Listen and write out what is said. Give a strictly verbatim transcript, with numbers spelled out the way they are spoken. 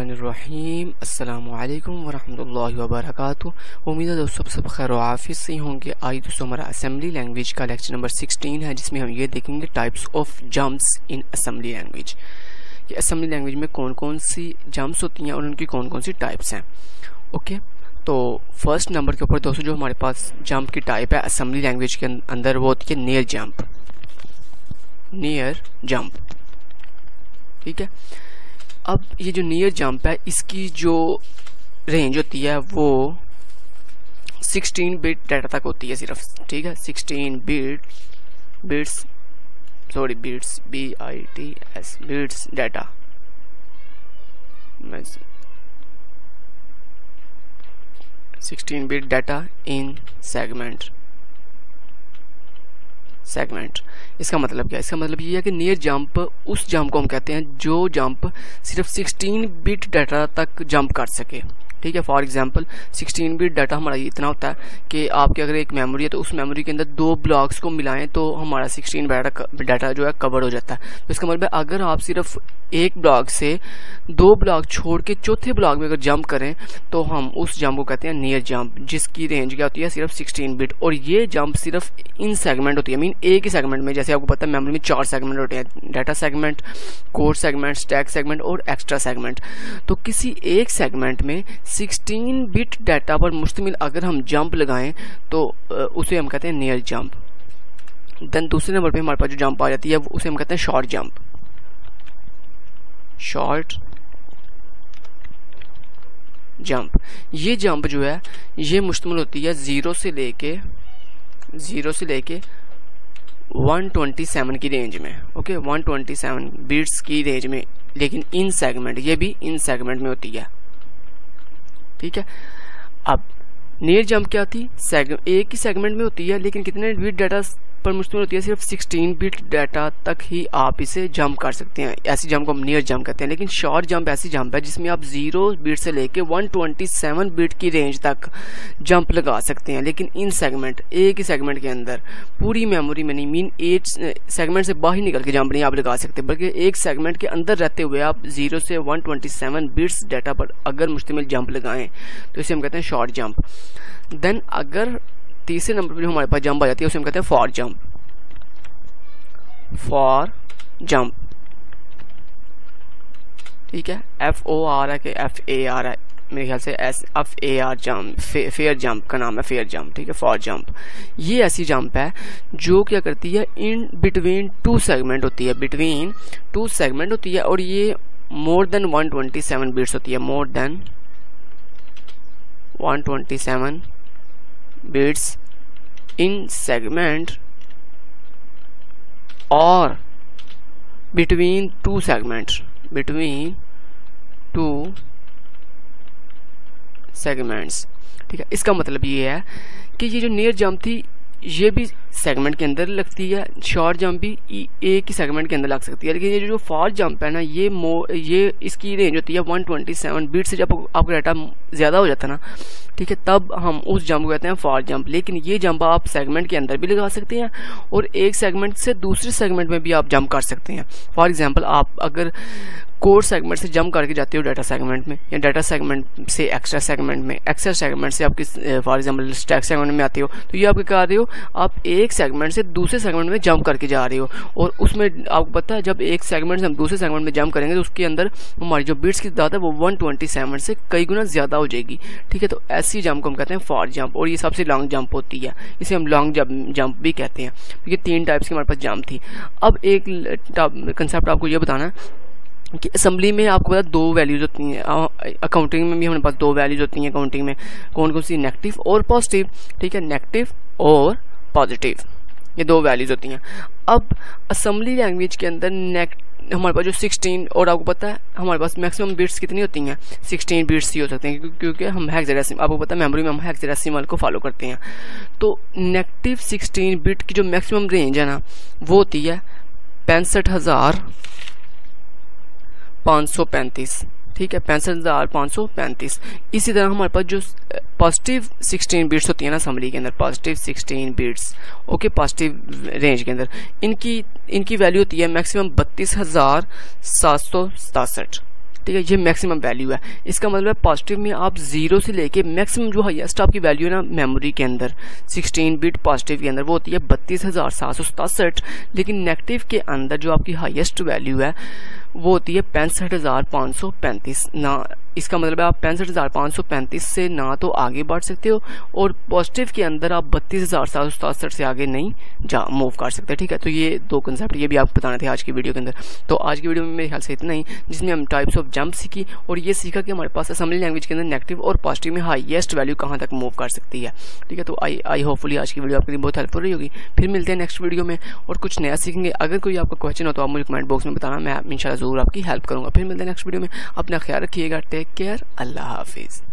बिस्मिल्लाहिर्रहमानिर्रहीम। अस्सलामु अलैकुम वरहमतुल्लाहि वबरकातुहू। उम्मीद है दोस्तों सब खैर आफियत से होंगे। आज दोस्तों हमारा असेंबली लैंग्वेज का लेक्चर नंबर सिक्सटीन है, जिसमें हम ये देखेंगे types of jumps in assembly language. कि असेंबली लैंग्वेज में कौन कौन सी जंप्स होती हैं और उनकी कौन कौन सी टाइप्स हैं। ओके, तो फर्स्ट नंबर के ऊपर दोस्तों जो हमारे पास जंप की टाइप है असेंबली लैंग्वेज के अंदर, वो होती है नियर जंप। नियर जंप, ठीक है। अब ये जो नियर जंप है, इसकी जो रेंज होती है वो सिक्सटीन बिट डाटा तक होती है सिर्फ, ठीक है। Sixteen bit bits sorry bits B I T S bits data sixteen bit data in segment segment इसका मतलब क्या है? इसका मतलब ये है कि नियर जंप उस जंप को हम कहते हैं जो जंप सिर्फ सिक्सटीन बिट डाटा तक जंप कर सके, ठीक है। For example sixteen bit data हमारा इतना होता है कि आपके अगर एक मेमोरी है तो उस मेमोरी के अंदर दो ब्लॉक्स को मिलाएं तो हमारा सिक्सटीन डाटा डाटा जो है कवर हो जाता है। तो इसका मतलब है अगर आप सिर्फ एक ब्लॉक से दो ब्लॉक छोड़ के चौथे ब्लॉक में अगर जंप करें तो हम उस जंप को कहते हैं नियर जंप, जिसकी रेंज क्या होती है? सिर्फ सिक्सटीन बिट। और ये जंप सिर्फ इन सेगमेंट होती है, मीन एक ही सेगमेंट में। जैसे आपको पता है मेमोरी में चार सेगमेंट होते हैं, data segment, core segment, stack segment और एक्स्ट्रा सेगमेंट। तो किसी एक सेगमेंट में सिक्सटीन बिट डाटा पर मुश्तमिल अगर हम जंप लगाएं तो उसे हम कहते हैं नियर जंप। देन दूसरे नंबर पे हमारे पास जो जंप आ जाती है उसे हम कहते हैं शॉर्ट जंप। शॉर्ट जंप, ये जंप जो है ये मुश्तमिल होती है जीरो से लेके जीरो से लेके वन ट्वेंटी सेवन की रेंज में। Okay, one twenty seven bits की रेंज में, लेकिन इन सेगमेंट, ये भी इन सेगमेंट में होती है, ठीक है। अब नियर जंप क्या थी? एक ही सेगमेंट में होती है लेकिन कितने बिट डाटा पर मुश्तमिल होती है? सिर्फ सिक्सटीन बिट डाटा तक ही आप इसे जंप कर सकते हैं। ऐसी जंप को हम नियर जंप कहते हैं। लेकिन शॉर्ट जंप ऐसी जंप है जिसमें आप जीरो बिट से लेके वन ट्वेंटी सेवन बिट की रेंज तक जंप लगा सकते हैं, लेकिन इन सेगमेंट, एक ही सेगमेंट के अंदर, पूरी मेमोरी में नहीं, मीन एट सेगमेंट से बाहर निकल के जंप नहीं आप लगा सकते, बल्कि एक सेगमेंट के अंदर रहते हुए आप जीरो से one twenty seven bits data पर अगर मुश्तमिल जंप लगाएं तो इसे हम कहते हैं शॉर्ट जंप। देन अगर तीसरे नंबर पर जो हमारे पास जंप आ जाती है उसे हम कहते हैं फॉर जंप। फॉर जंप, ठीक है। एफ ओ आर है कि एफ ए आर है, मेरे ख्याल से S F A R jump, fair jump का नाम है, फेयर जंप, ठीक है। फॉर जंप ये ऐसी जंप है जो क्या करती है? इन बिटवीन टू सेगमेंट होती है, बिटवीन टू सेगमेंट होती है, और ये more than one twenty seven bits होती है, more than one twenty seven bits in segment और between two segment, between two segments, ठीक है। इसका मतलब ये है कि ये जो नियर जंप थी ये भी सेगमेंट के अंदर लगती है, शॉर्ट जंप भी एक ही सेगमेंट के अंदर लग सकती है, लेकिन ये जो फॉर जंप है ना, ये मो ये इसकी रेंज होती है वन ट्वेंटी सेवन बीट से। जब आपका डाटा ज़्यादा हो जाता है ना, ठीक है, तब हम उस जंप को कहते हैं फॉर जंप। लेकिन ये जंप आप सेगमेंट के अंदर भी लगा सकते हैं और एक सेगमेंट से दूसरे सेगमेंट में भी आप जंप कर सकते हैं। फॉर एग्जाम्पल, आप अगर कोर सेगमेंट से जंप करके जाते हो डाटा सेगमेंट में, या डाटा सेगमेंट से एक्स्ट्रा सेगमेंट में, एक्स्ट्रा सेगमेंट से आप किस फॉर एग्जांपल स्टैक सेगमेंट में आते हो, तो ये आप क्या कर रहे हो? आप एक सेगमेंट से दूसरे सेगमेंट में जंप करके जा रहे हो। और उसमें आपको पता है जब एक सेगमेंट से हम दूसरे सेगमेंट में जंप करेंगे तो उसके अंदर हमारी जो बिट्स की तादाद है वो वन ट्वेंटी सेवन से कई गुना ज़्यादा हो जाएगी, ठीक है। तो ऐसी जंप को हम कहते हैं फॉर जंप, और ये सबसे लॉन्ग जंप होती है, इसे हम लॉन्ग जंप भी कहते हैं। ये तीन टाइप्स की हमारे पास जंप थी। अब एक कंसेप्ट आपको ये बताना है कि असेंबली में आपको पता दो वैल्यूज होती हैं, अकाउंटिंग में भी हमारे पास दो वैल्यूज होती हैं। अकाउंटिंग में कौन कौन सी? नेगेटिव और पॉजिटिव, ठीक है। नेगेटिव और पॉजिटिव, ये दो वैल्यूज होती हैं। अब असेंबली लैंग्वेज के अंदर नेगेटिव हमारे पास जो सिक्सटीन, और आपको पता है हमारे पास मैक्सिमम बिट्स कितनी होती हैं? सिक्सटीन बिट्स ही हो सकते हैं, क्योंकि हम हेक्साडेसिमल, आपको पता है मेमोरी में हम हेक्साडेसिमल को फॉलो करते हैं। तो नेगेटिव सिक्सटीन बिट की जो मैक्सिमम रेंज है ना, वो होती है पैंसठ हजार पाँच सौ पैंतीस, ठीक है, पैंसठ हजार पाँच सौ पैंतीस। इसी तरह हमारे पास जो पॉजिटिव सिक्सटीन बिट्स होती है ना असेंबली के अंदर, positive sixteen bits, okay, positive range के अंदर इनकी इनकी वैल्यू होती है मैक्सिमम बत्तीस हजार सात सौ सतासठ, ठीक है, ये मैक्सिमम वैल्यू है। इसका मतलब है पॉजिटिव में आप जीरो से लेके मैक्सिमम जो हाईएस्ट आपकी वैल्यू है ना मेमोरी के अंदर सिक्सटीन बिट पॉजिटिव के अंदर वो होती है बत्तीस हजार सात सौ सतासठ, लेकिन नेगेटिव के अंदर जो आपकी हाईएस्ट वैल्यू है वो होती है पैंसठ हजार पाँच सौ पैंतीस ना। इसका मतलब है आप पैंसठ हजार पाँच सौ पैंतीस से ना तो आगे बढ़ सकते हो और पॉजिटिव के अंदर आप बत्तीस हजार सात सौ सतासठ से आगे नहीं जा मूव कर सकते। ठीक है, तो ये दो कंसेप्ट ये भी आपको बताने थे आज की वीडियो के अंदर। तो आज की वीडियो में मेरे ख्याल से इतना ही, जिसमें हम टाइप्स ऑफ जंप सीखी और ये सीखा कि हमारे पास असेंबली लैंग्वेज के अंदर नेगेटिव और पॉजिटिव में हाईएस्ट वैल्यू कहाँ तक मूव कर सकती है। ठीक है, तो आई आई होपफुली आज की वीडियो आपके लिए बहुत हेल्पफुल रही होगी। फिर मिलते हैं नेक्स्ट वीडियो में और कुछ नया सीखेंगे। अगर कोई आपका क्वेश्चन हो तो आप मुझे कमेंट बॉक्स में बताना, मैं इंशाल्लाह जरूर आपकी हेल्प करूँगा। फिर मिलते हैं नेक्स्ट वीडियो में, अपना ख्याल रखिएगा, टेक केयर, अल्लाह हाफिज़।